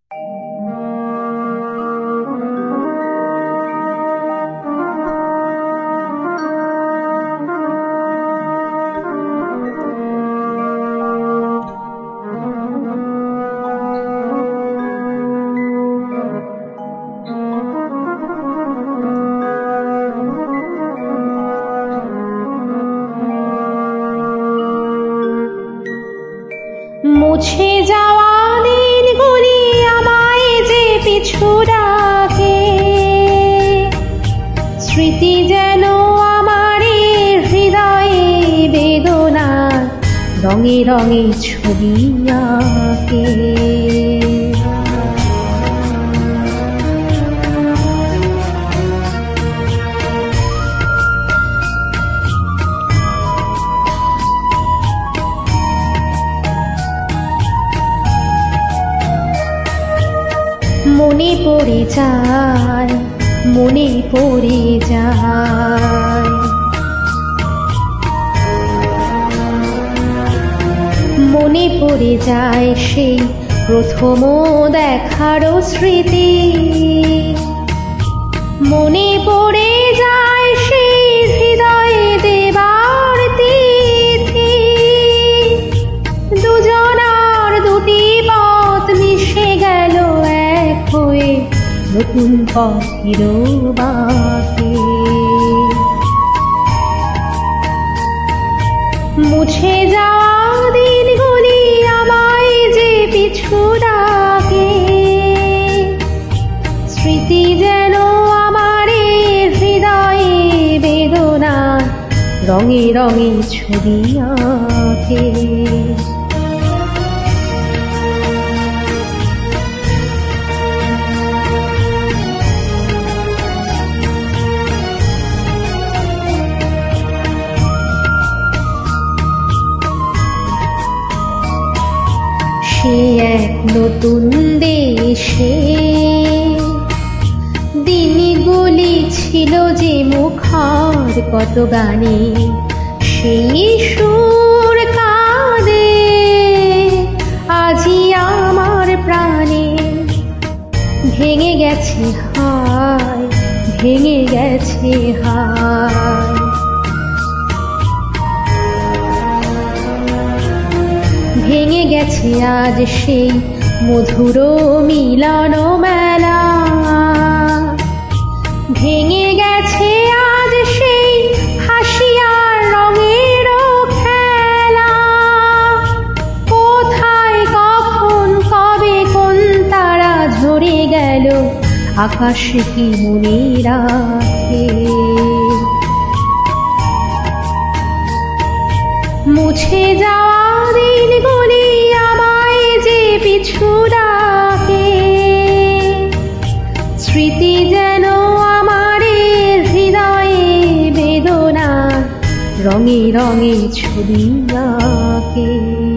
মুছে যাওয়া দিনগুলি আমায় যে পিছু ডাকে, স্মৃতি যেন আমার হৃদয়ে বেদনা রঙে রঙে ছবি আঁকে। মনে পড়ে যায়, মনে পড়ে যায়, মনে পড়ে যায় সেই প্রথম দেখার স্মৃতি। মনে পড়ে যায় সেই হৃদয়ে দেবার তিথি। দুজনার দুটি পথ মিশে গেল এক হয়ে নতুন পথের বাঁকে। মুছে যাওয়া দিনগুলি আমায় যে পিছু ডাকে, স্মৃতি যেন আমার হৃদয়ে বেদনা রঙে রঙে ছবি আঁকে। সে এক নতুন দেশে দিনগুলি ছিল যে মুখর কত গানে, সেই সুর কাঁদে আজি আমার প্রাণে। ভেঙে গেছে হায়, ভেঙে গেছে হায়, ভেঙে গেছে আজ সেই মধুর মিলন মেলা। ভেঙে গেছে আজ সেই হাসি আর রঙের খেলা। কোথায় কখন কবে কোন তারা ঝরে গেল আকাশ কি মনে রাখে। মুছে যাওয়া দিনগুলি আমায় যে পিছু ডাকে, স্মৃতি যেন আমার হৃদয়ে বেদনা রঙে রঙে ছবি আঁকে।